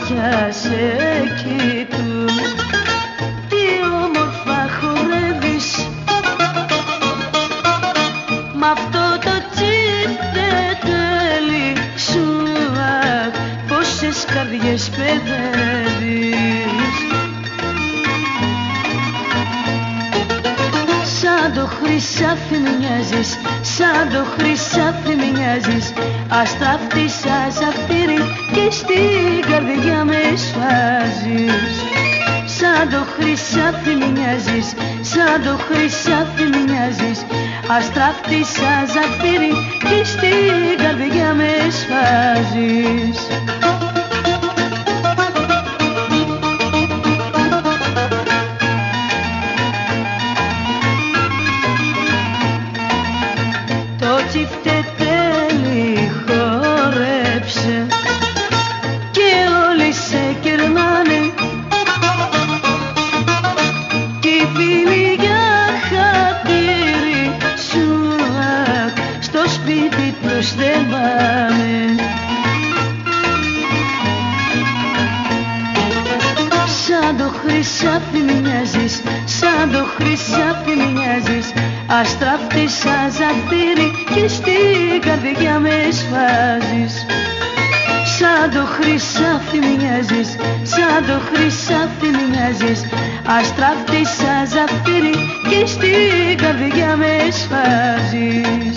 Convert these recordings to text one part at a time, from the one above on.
μάτια σε κοιτούν. Τι όμορφα χορεύεις μ' αυτό το τσιφτετέλι σου. Αχ, πόσες καρδιές παιδεύεις. Σαν το χρυσάφι μοιάζεις, σαν το χρυσάφι μοιάζεις. Αστράφτη σαν ζαφύρι και στην καρδιά με σφάζεις. Σαν το χρυσάφι μοιάζεις, σαν το χρυσάφι μοιάζεις. Αστράφτη σαν ζαφύρι και στην καρδιά με σφάζεις. Το τσιφτετέλι χορέψε και όλοι σε κερνάνε. Κι οι φίλοι για χατήρι σου, αχ, στο σπίτι τους δεν πάμε. Σαν το χρυσάφι μοιάζεις, σαν το χρυσάφι μοιάζεις. Αστράφτη σαν ζαφύρι και στην καρδιά με σφάζεις. Σαν το χρυσάφι μοιάζεις, σαν το χρυσάφι μοιάζεις. Αστράφτη σαν ζαφύρι και στην καρδιά με σφάζεις.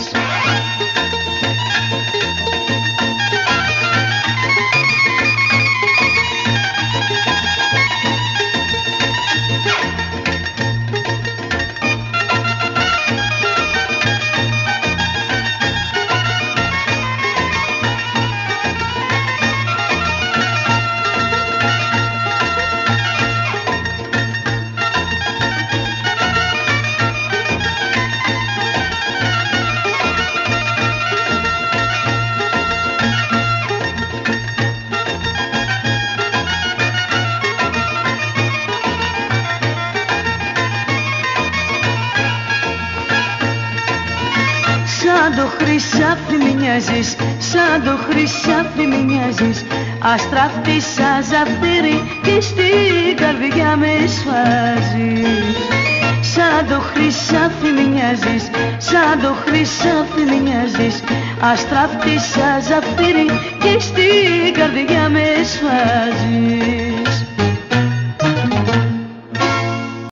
Σαν το χρυσάφι μοιάζεις, σαν το χρυσάφι μοιάζεις. Αστράφτη σαν ζαφύρι και στην καρδιά με σφάζεις. Σαν το χρυσάφι μοιάζεις, σαν το χρυσάφι μοιάζεις. Αστράφτη σαν ζαφύρι και στην καρδιά με σφάζεις.